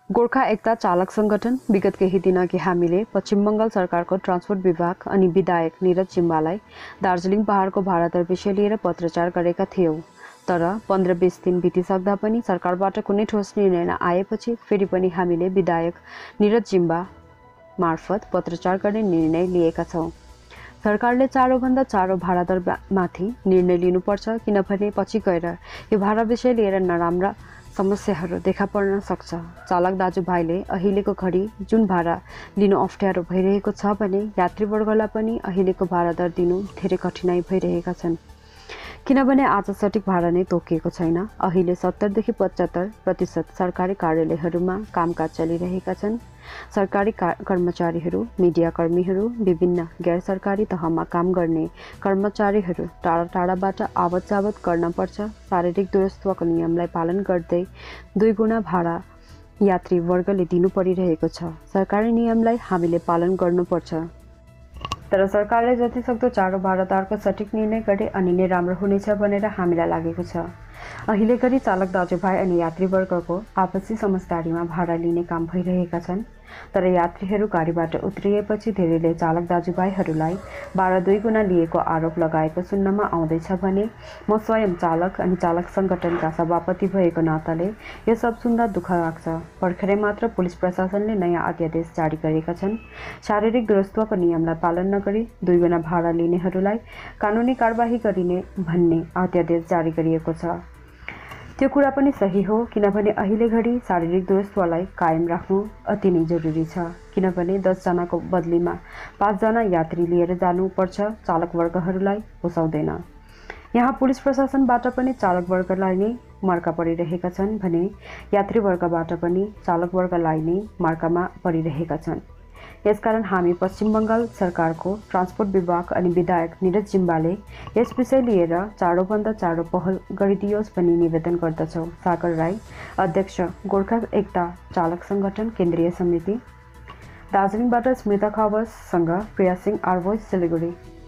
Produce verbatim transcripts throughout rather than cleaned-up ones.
गोर्खा एकता चालक संगठन विगत केही दिनअघि हामीले पश्चिम बंगाल सरकारको ट्रान्सपोर्ट विभाग अनि विधायक निरज जिम्बालाई दार्जिलिङ पहाडको भाडा दर विषय लिएर पत्रचार गरेका थियौं। तर पन्ध्र बीस दिन बितिसक्दा पनि सरकारबाट कुनै ठोस निर्णय नआएपछि फेरि पनि हामीले विधायक निरज जिम्बा मार्फत पत्रचार गर्ने निर्णय लिएका छौं। सरकारले चाँडोभन्दा चाँडो भाडा दर माथि निर्णय लिनुपर्छ, किनभने पछि गएर यो भाडा विषय लिएर नराम्रा समस्याहरू देखा पर्न सक्छ। चालक दाजुभाइले अहिलेको घडी जुन भाडा लिनु अप्ठ्यारो भइरहेको छ भने यात्रीवर्गलाई पनि अहिलेको भाडा दर दिनु धेरै कठिनाई भइरहेका छन्, किनभने आज सठिक भाडा नै तोकिएको छैन। अहिले सत्तर देखि पचहत्तर प्रतिशत सरकारी कार्यालयहरूमा कामकाज चलिरहेका छन्। सरकारी कर्मचारीहरू, मिडिया कर्मीहरू, विभिन्न गैर सरकारी तहमा काम गर्ने कर्मचारीहरू टाढा टाढाबाट आवत जावत गर्न पर्छ। शारीरिक दूरत्वको नियमलाई पालन गर्दै दुई गुणा भाडा यात्री वर्गले दिनु परिरहेको छ। सरकारी नियमलाई हामीले पालन गर्नुपर्छ, तर सरकारले जतिसक्दो चाँडो भाडा दरको सठिक निर्णय गरे अनि नै राम्रो हुनेछ भनेर हामीलाई लागेको छ। अहिले घडी चालक दाजुभाइ अनि यात्रीवर्गको आपसी समझदारीमा भाडा लिने काम भइरहेका छन्, तर यात्रीहरू गाडीबाट उत्रिएपछि धेरैले चालक दाजुभाइहरूलाई भाडा दुई गुणा लिएको आरोप लगाएको सुन्नमा आउँदैछ भने म स्वयं चालक अनि चालक संगठनका सभापति भएको नाताले यो सब सुन्दा दुःख लाग्छ। भर्खरै मात्र पुलिस प्रशासनले नयाँ अध्यादेश जारी गरेका छन्। शारीरिक दूरत्वको नियमलाई पालन नगरी दुई गुणा भाडा लिनेहरूलाई कानुनी कारबाही गरिने भन्ने अध्यादेश जारी गरिएको छ। त्यो कुरा पनि सही हो, किनभने अहिले घडी शारीरिक दूरत्वलाई कायम राख्नु अति नै जरुरी छ, किनभने दस जनाको बदलीमा पाँच जना यात्री लिएर जानुपर्छ। चालक वर्गहरूलाई पोसाउँदैन। यहाँ पुलिस प्रशासनबाट पनि चालक वर्गलाई नै मर्का परिरहेका छन् भने यात्री वर्गबाट पनि चालक वर्गलाई नै मर्कामा परिरहेका छन्। यसकारण हामी पश्चिम बंगाल सरकारको ट्रान्सपोर्ट विभाग अनि विधायक निरज जिम्बाले यस विषय लिएर चाँडोभन्दा चाँडो पहल गरिदियोस् भनी निवेदन गर्दछौं। सागर राई, अध्यक्ष, गोर्खा एकता चालक संगठन केन्द्रीय समिति, दार्जिलिङबाट स्मृता खवाससँग प्रिया सिंह, आर भोइस, सिलगढी।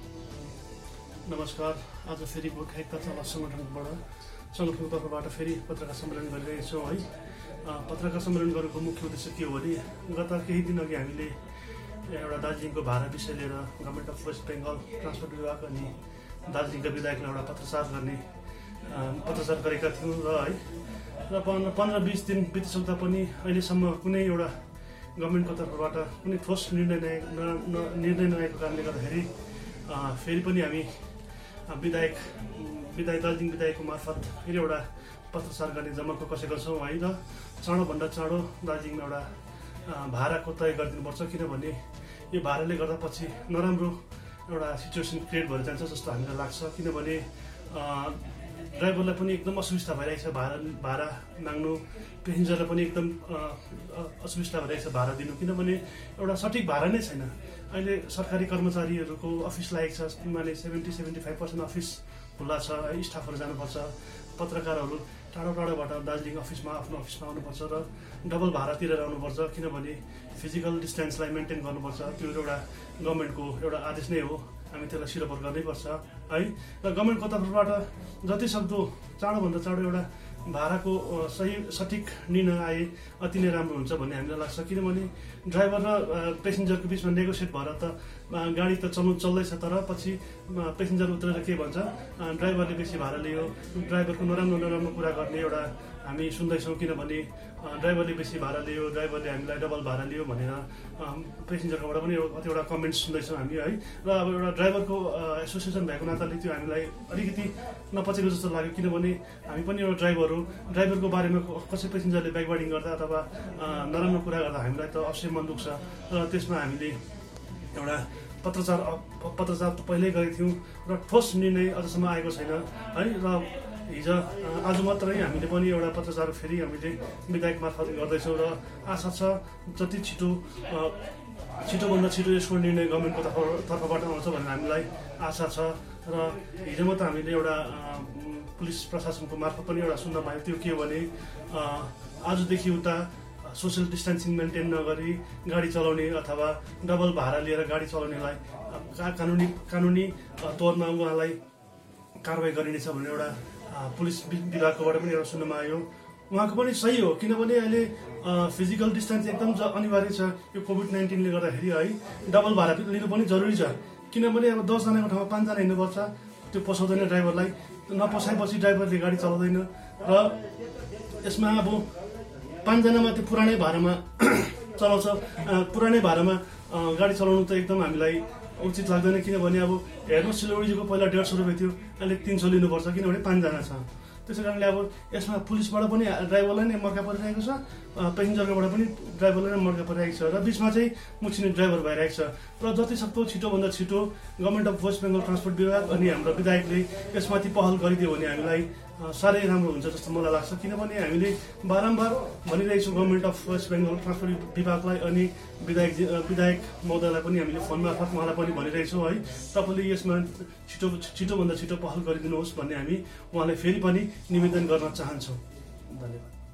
नमस्कार। आज फेरि गोर्खा एकता चालक संगठनबाट संगठनको तर्फबाट फेरि पत्रकार सम्मेलन गरिरहेका छौँ है। पत्रकार सम्मेलन गरेको मुख्य उद्देश्य के हो भने गत केही दिन अघि हामीले एउटा दार्जिलिङको भाडा विषय लिएर government of West Bengal transport विभाग अनि दार्जिलिङका विधायकलाई एउटा पत्रचार गर्ने पत्रचार गरेका थियौँ र है र पन्ध्र पन्ध्र बिस दिन बितिसक्दा पनि अहिलेसम्म कुनै एउटा गभर्मेन्टको तर्फबाट कुनै ठोस निर्णय निर्णय नआएको कारणले गर्दाखेरि फेरि पनि हामी विधायक विधायक दार्जिलिङ विधायकको मार्फत फेरि एउटा पत्रचार गर्ने जमर्को कसेका छौँ है। र चाँडोभन्दा चाँडो दार्जिलिङमा एउटा भाडाको तय गरिदिनुपर्छ, किनभने यो भाडाले गर्दा पछि नराम्रो एउटा सिचुएसन क्रिएट भएर जान्छ जस्तो हामीलाई लाग्छ। किनभने ड्राइभरलाई पनि एकदम असुविस्ता भइरहेछ भाडा भाडा माग्नु, पेसेन्जरलाई पनि एकदम असुविस्ता भइरहेछ भाडा दिनु, किनभने एउटा सठिक भाडा नै छैन। अहिले सरकारी कर्मचारीहरूको अफिस लागेको छ, माने seventy seventy five percent office खुल्ला छ है, स्टाफहरू जानुपर्छ। पत्रकारहरू टाढो टाढोबाट दार्जिलिङ अफिसमा आफ्नो अफिसमा आउनुपर्छ र डबल भाडा तिरेर आउनुपर्छ, किनभने फिजिकल डिस्टेन्सलाई मेन्टेन गर्नुपर्छ। त्यो एउटा गभर्मेन्टको एउटा आदेश नै हो, हामी त्यसलाई सिरोपर गर्नैपर्छ है। र गभर्मेन्टको तर्फबाट जतिसक्दो चाँडोभन्दा चाँडो एउटा भाडाको सही सठिक निर्णय आए अति नै राम्रो हुन्छ भन्ने हामीलाई लाग्छ, किनभने ड्राइभर र पेसेन्जरको बिचमा नेगोसिएट भएर त गाडी त चल्नु चल्दैछ, तर पछि पेसेन्जर उत्रेर के भन्छ, ड्राइभरले बेसी भाडा लियो, ड्राइभरको नराम्रो नराम्रो कुरा गर्ने एउटा हामी सुन्दैछौँ। किनभने ड्राइभरले बेसी भाडा लियो, ड्राइभरले हामीलाई डबल भाडा लियो भनेर पेसेन्जरकोबाट पनि कतिवटा कमेन्ट्स सुन्दैछौँ हामी है। र अब एउटा ड्राइभरको एसोसिएसन भएको नाताले त्यो हामीलाई अलिकति नपचेको जस्तो लाग्यो, किनभने हामी पनि एउटा ड्राइभर हो। ड्राइभरको बारेमा कसै पेसेन्जरले ब्याकबाइडिङ गर्दा अथवा नराम्रो कुरा गर्दा हामीलाई त अवश्य मन दुख्छ। र त्यसमा हामीले एउटा पत्रचार पत्रचार त पहिल्यै गरेको थियौँ र ठोस निर्णय अझसम्म आएको छैन है। र हिजो आज मात्रै हामीले पनि एउटा पत्रचार फेरि हामीले विधायक मार्फत गर्दैछौँ र आशा छ जति छिटो छिटोभन्दा छिटो यसको निर्णय गभर्मेन्टको तर्फ तर्फबाट आउँछ भन्ने हामीलाई आशा छ। र हिजो मात्र हामीले एउटा पुलिस प्रशासनको मार्फत पनि एउटा सुन्न पायौँ। त्यो के हो भने आजदेखि उता सोसियल डिस्टेन्सिङ मेन्टेन नगरी गाडी चलाउने अथवा डबल भाडा लिएर गाडी चलाउनेलाई कानुनी कानुनी तौरमा उहाँलाई कारवाही गरिनेछ भन्ने एउटा पुलिस विभागकोबाट पनि एउटा सुन्नमा आयो। उहाँको पनि सही हो, किनभने अहिले फिजिकल डिस्टेन्स एकदम ज- अनिवार्य छ यो कोभिड नाइन्टिनले गर्दाखेरि है। डबल भाडा लिनु पनि जरुरी छ, किनभने अब दसजनाको ठाउँमा पाँचजना हिँड्नुपर्छ, त्यो पोसाउँदैन ड्राइभरलाई। नपोसाएपछि ड्राइभरले गाडी चलाउँदैन र यसमा अब पाँचजनामा त्यो पुरानै भाडामा चलाउँछ। अँ, पुरानै भाडामा अँ, गाडी चलाउनु त एकदम हामीलाई उचित लाग्दैन, किनभने अब हेर्नु सिलगढीको पहिला डेढ सौ रुपियाँ थियो, अहिले तिन सौ लिनुपर्छ, किनभने पाँचजना छ। त्यसै कारणले अब यसमा पुलिसबाट पनि ड्राइभरलाई नै मर्का परिरहेको छ, अँ, पेसेन्जरकोबाट पनि ड्राइभरलाई नै मर्का परिरहेको छ र बिचमा चाहिँ मुछिने ड्राइभर भइरहेको छ। र जति सक्दो छिटोभन्दा छिटो government of West Bengal transport विभाग अनि हाम्रो विधायकले यसमाथि पहल गरिदियो भने हामीलाई अँ, साह्रै राम्रो हुन्छ जस्तो मलाई लाग्छ, किनभने हामीले बारम्बार भनिरहेको छौँ government of West Bengal transport विभागलाई अनि विधायक विधायक महोदयलाई पनि हामीले फोन मार्फत उहाँलाई पनि भनिरहेको छौँ है, तपाईँले यसमा छिटो छिटोभन्दा छिटो पहल गरिदिनुहोस् भन्ने हामी उहाँलाई फेरि पनि निवेदन गर्न चाहन्छौँ। धन्यवाद।